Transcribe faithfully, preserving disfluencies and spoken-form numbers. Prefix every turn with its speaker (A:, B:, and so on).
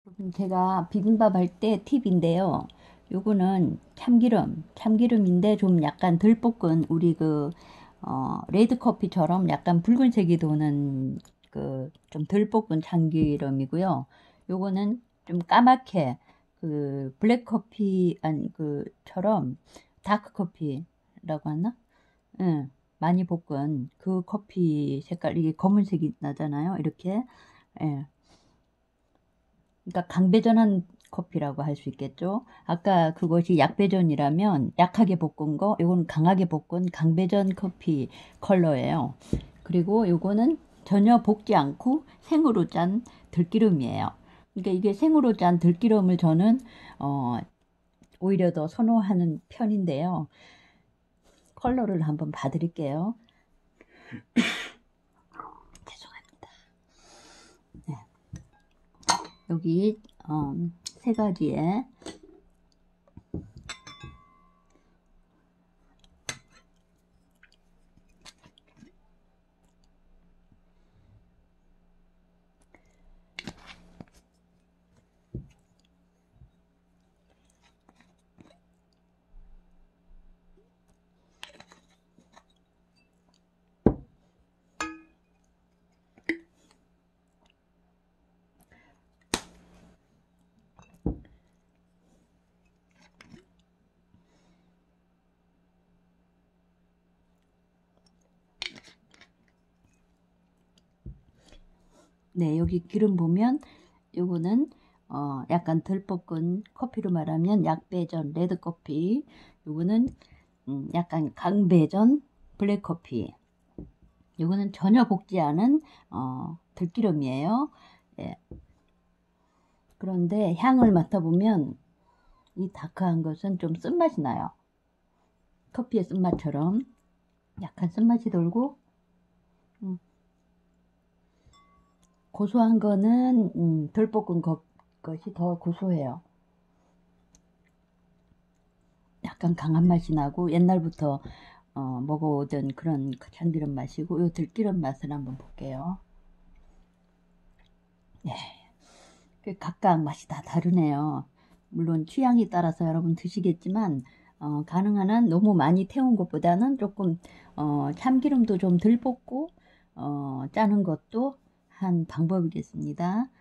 A: 음, 제가 비빔밥 할 때 팁인데요. 요거는 참기름, 참기름인데 좀 약간 덜 볶은 우리 그, 어, 레드 커피처럼 약간 붉은색이 도는 그 좀 덜 볶은 참기름이고요. 요거는 좀 까맣게 그 블랙 커피, 아니, 그처럼 다크 커피라고 하나? 응, 많이 볶은 그 커피 색깔, 이게 검은색이 나잖아요. 이렇게. 예. 그러니까 강배전한 커피라고 할 수 있겠죠. 아까 그것이 약배전이라면 약하게 볶은 거, 요거는 강하게 볶은 강배전 커피 컬러예요. 그리고 요거는 전혀 볶지 않고 생으로 짠 들기름이에요. 그러니까 이게 생으로 짠 들기름을 저는 어, 오히려 더 선호하는 편인데요. 컬러를 한번 봐드릴게요. 죄송합니다. 네. 여기 어, 세 가지의 네, 여기 기름 보면 요거는 어, 약간 덜 볶은 커피로 말하면 약배전 레드커피, 요거는 음, 약간 강배전 블랙커피, 요거는 전혀 볶지 않은 어, 들기름이에요. 예. 그런데 향을 맡아보면 이 다크한 것은 좀 쓴맛이 나요. 커피의 쓴맛처럼 약간 쓴맛이 돌고 음, 고소한 거는 음, 덜 볶은 것, 것이 더 고소해요. 약간 강한 맛이 나고 옛날부터 어, 먹어오던 그런 참기름 맛이고 요 들기름 맛을 한번 볼게요. 네, 그 각각 맛이 다 다르네요. 물론 취향에 따라서 여러분 드시겠지만 어, 가능한 한 너무 많이 태운 것보다는 조금 어, 참기름도 좀 덜 볶고 어, 짜는 것도 한 방법이겠습니다.